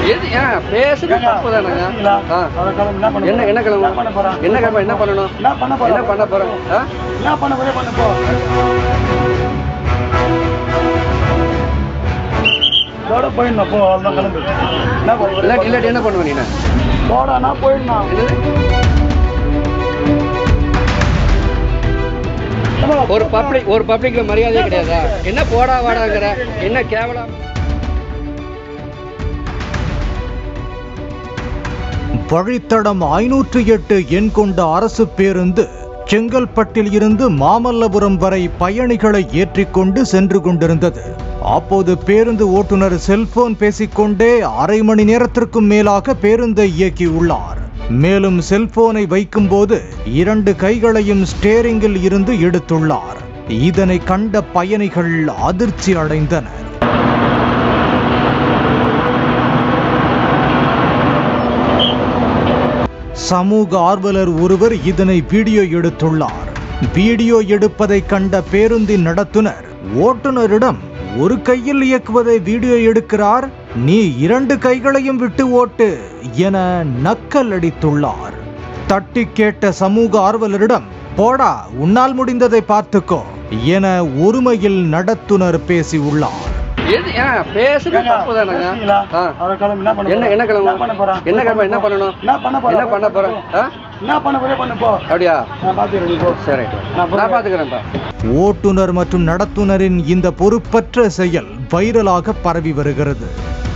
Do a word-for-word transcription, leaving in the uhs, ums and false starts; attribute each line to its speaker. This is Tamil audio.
Speaker 1: எது ஏன் பேசுறது தப்பு தானங்க. என்ன என்ன கிளம்பு என்ன கிளம்ப என்ன பண்ணணும் என்ன பண்ண போறேன் என்ன பண்ண போறே பண்ண போ. இதோட போயிடணும் போ அவ்வளோதான் கிளம்பு. இல்லாட்டி இல்லாட்டி என்ன பண்ணுவேன் நீ போடா நான் போயிடணும். ஒரு பப்ளிக் ஒரு பப்ளிக்ல மரியாதையே கிடையாதா? என்ன போடா வாடாங்கிற என்ன கேவலம்.
Speaker 2: வழித்தடம் ஐநூற்று எட்டு எண் கொண்ட அரசு பேருந்து செங்கல்பட்டில் இருந்து மாமல்லபுரம் வரை பயணிகளை ஏற்றிக்கொண்டு சென்று கொண்டிருந்தது. அப்போது பேருந்து ஓட்டுநர் செல்போன் பேசிக்கொண்டே அரை மணி நேரத்திற்கும் மேலாக பேருந்தை இயக்கியுள்ளார். மேலும் செல்போனை வைக்கும் போது இரண்டு கைகளையும் ஸ்டேரிங்கில் இருந்து எடுத்துள்ளார். இதனை கண்ட பயணிகள் அதிர்ச்சி அடைந்தனர். சமூக ஆர்வலர் ஒருவர் இதனை வீடியோ எடுத்துள்ளார். வீடியோ எடுப்பதை கண்ட பேருந்தின் நடத்துனர் ஓட்டுநரிடம் ஒரு கையில் இயக்குவதை வீடியோ எடுக்கிறார், நீ இரண்டு கைகளையும் விட்டு ஓட்டு என நக்கல் அடித்துள்ளார். தட்டி கேட்ட சமூக ஆர்வலரிடம் போடா உன்னால் முடிந்ததை பார்த்துக்கோ என ஒருமையில் நடத்துனர் பேசியுள்ளார்.
Speaker 1: எது ஏன் பேசுறது தப்பு தானங்க. என்ன என்ன கிளம்பு என்ன கிளம்ப என்ன பண்ணணும் என்ன பண்ண போறேன் என்ன பண்ண போறே பண்ண போ. அப்படியா சரி நான் பாத்துக்கிறேன்ப்பா.
Speaker 2: ஓட்டுநர் மற்றும் நடத்துனரின் இந்த பொறுப்பற்ற செயல் வைரலாக பரவி வருகிறது.